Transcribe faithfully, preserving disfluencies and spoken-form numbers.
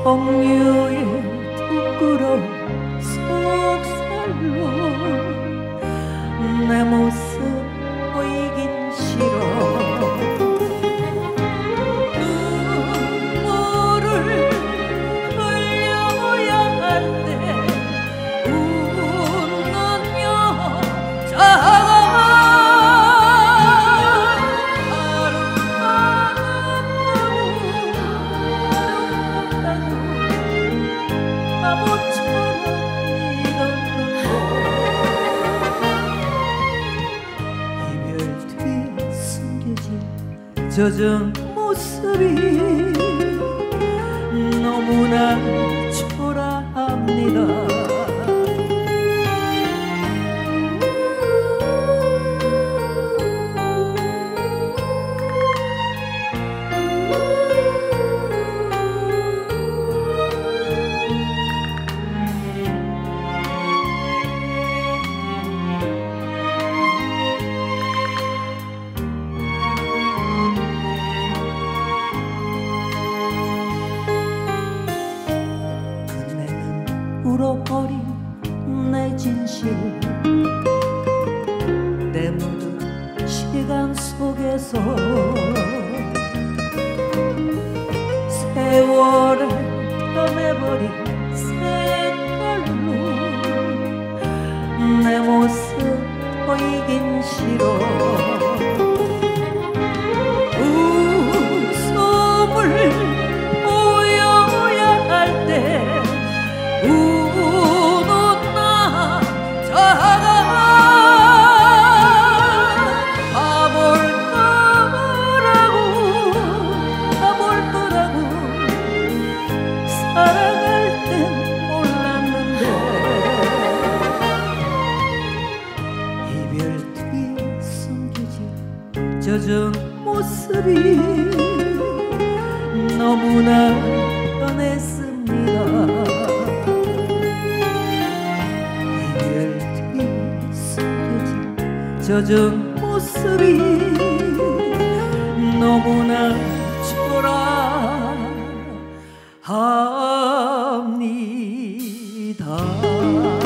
석류의 부끄러운 속살로 내 모습 보이긴 싫어. 눈물을 흘려야 할 때 웃는 여자가 젖은 모습이 너무나 초라합니다. 울어버린 내 진실 내 모든 시간 속에서 세월에 변해버린 색깔로 내 모습 보이긴 싫어. 웃음을 보여야 할 때 우는 남자가 가볼 거라고 가볼 거라고 사랑할 땐 몰랐는데 이별 뒤에 숨겨진 젖은 모습이 너무나 변했습니다. 젖은 모습이 너무나 초라합니다.